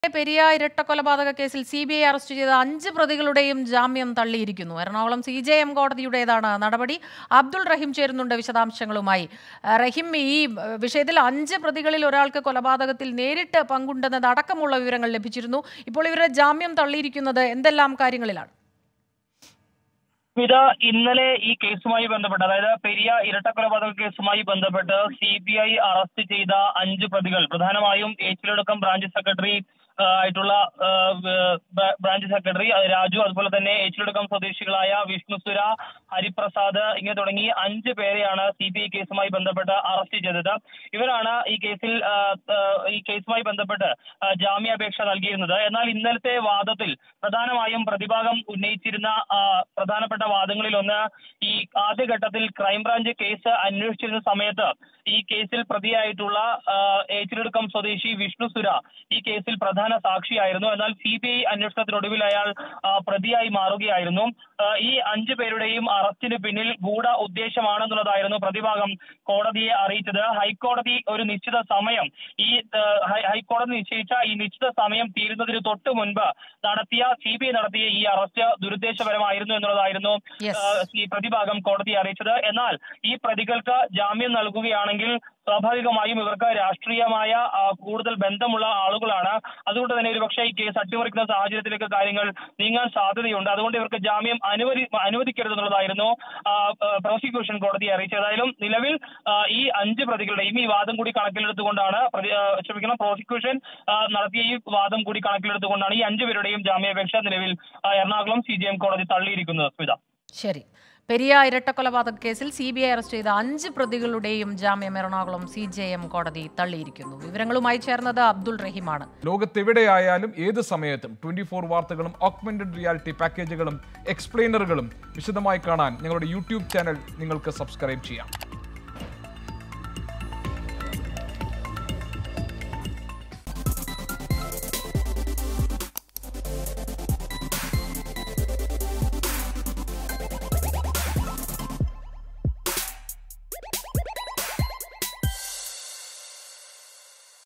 പെരിയ ഇരട്ടക്കൊലപാതക കേസിൽ CBI arrest ചെയ്ത 5 പ്രതികളുടെയും ജാമ്യം തള്ളിയിരിക്കുന്നു. എറണാകുളം സിജെഎം കോടതിയുടേതാണ് നടപടി. അബ്ദുൾ റഹീം ചേരുന്നുണ്ട് വിശദാംശങ്ങളുമായി. റഹീം, ഈ വിഷയത്തിൽ 5 പ്രതികളിൽ ഒരാൾക്ക് കൊലപാതകത്തിൽ നേരിട്ട് പങ്കുണ്ടെന്നത് അടക്കമുള്ള വിവരങ്ങൾ ലഭിച്ചിരുന്നു. ഇപ്പോൾ ഇവരുടെ ജാമ്യം തള്ളിയിരിക്കുന്നത് എന്തെല്ലാം കാര്യങ്ങളിലാണ്? ഇന്നലെ ഈ കേസുമായി ബന്ധപ്പെട്ട്, അതായത് പെരിയ ഇരട്ടക്കൊലപാതക കേസുമായി ബന്ധപ്പെട്ട് സിബിഐ അറസ്റ്റ് ചെയ്ത 5 പ്രതികൾ, പ്രധാനമായും ഏച്ചിലടക്കം ബ്രാഞ്ച് സെക്രട്ടറി ആയിട്ടുള്ള ബ്രാഞ്ച് സെക്രട്ടറി രാജു, അതുപോലെ തന്നെ ഏച്ചിലടക്കം സ്വദേശികളായ വിഷ്ണുസുര, ഹരിപ്രസാദ് ഇങ്ങനെ തുടങ്ങി 5 പേരെയാണ് സിബിഐ കേസുമായി ബന്ധപ്പെട്ട് അറസ്റ്റ് ചെയ്തത്. ഇവരാണ് ഈ കേസുമായി ബന്ധപ്പെട്ട് ജാമ്യാപേക്ഷ നൽകിയിരുന്നത്. എന്നാൽ ഇന്നലത്തെ വാദത്തിൽ പ്രധാനമായും പ്രതിഭാഗം ഉന്നയിച്ചിരുന്ന പ്രധാനപ്പെട്ട വാദങ്ങളിൽ ഒന്ന്, ഈ ആദ്യഘട്ടത്തിൽ ക്രൈംബ്രാഞ്ച് കേസ് അന്വേഷിച്ചിരുന്ന സമയത്ത് ഈ കേസിൽ പ്രതിയായിട്ടുള്ള ഏച്ചിലടക്കം സ്വദേശി വിഷ്ണുസുര ഈ കേസിൽ പ്രധാന സാക്ഷിയായിരുന്നു. എന്നാൽ സിബിഐ അന്വേഷണത്തിനൊടുവിൽ അയാൾ പ്രതിയായി മാറുകയായിരുന്നു. ഈ 5 പേരുടെയും അറസ്റ്റിന് പിന്നിൽ ഗൂഢ ഉദ്ദേശമാണെന്നുള്ളതായിരുന്നു പ്രതിഭാഗം കോടതിയെ അറിയിച്ചത്. ഹൈക്കോടതി ഒരു നിശ്ചിത സമയം ഹൈക്കോടതി നിശ്ചയിച്ച ഈ നിശ്ചിത സമയം തീരുന്നതിന് തൊട്ട് മുൻപ് സിബിഐ നടത്തിയ ഈ അറസ്റ്റ് ദുരുദ്ദേശപരമായിരുന്നു എന്നുള്ളതായിരുന്നു ഈ പ്രതിഭാഗം കോടതിയെ അറിയിച്ചത്. എന്നാൽ ഈ പ്രതികൾക്ക് ജാമ്യം നൽകുകയാണെങ്കിൽ സ്വാഭാവികമായും ഇവർക്ക് രാഷ്ട്രീയമായ കൂടുതൽ ബന്ധമുള്ള ആളുകളാണ്. അതുകൊണ്ട് തന്നെ ഒരുപക്ഷെ ഈ കേസ് അട്ടിമറിക്കുന്ന സാഹചര്യത്തിലേക്ക് കാര്യങ്ങൾ നീങ്ങാൻ സാധ്യതയുണ്ട്. അതുകൊണ്ട് ഇവർക്ക് ജാമ്യം അനുവദിക്കരുതെന്നുള്ളതായിരുന്നു പ്രോസിക്യൂഷൻ കോടതിയെ അറിയിച്ചത്. ഏതായാലും നിലവിൽ ഈ 5 പ്രതികളുടെയും ഈ വാദം കൂടി കണക്കിലെടുത്തുകൊണ്ടാണ് പ്രോസിക്യൂഷൻ നടത്തിയ ഈ വാദം കൂടി കണക്കിലെടുത്തുകൊണ്ടാണ് ഈ 5 പേരുടെയും ജാമ്യാപേക്ഷ നിലവിൽ എറണാകുളം സിജെഎം കോടതി തള്ളിയിരിക്കുന്നത്. സ്മിത, ശരി. പെരിയ ഇരട്ടക്കൊലപാതക കേസിൽ സിബിഐ അറസ്റ്റ് ചെയ്ത 5 പ്രതികളുടെയും ജാമ്യം എറണാകുളം സിജെഎം കോടതി തള്ളിയിരിക്കുന്നു. വിവരങ്ങളുമായി ചേർന്നത് അബ്ദുൾ റഹീമാണ്. ലോകത്തെവിടെയായാലും ഏത് സമയത്തും 24 വാർത്തകളും ഓഗ്മെന്റഡ് റിയാലിറ്റി പാക്കേജുകളും എക്സ്പ്ലെയിനറുകളും വിശദമായി കാണാൻ ഞങ്ങളുടെ യൂട്യൂബ് ചാനൽ നിങ്ങൾക്ക് സബ്സ്ക്രൈബ് ചെയ്യാം.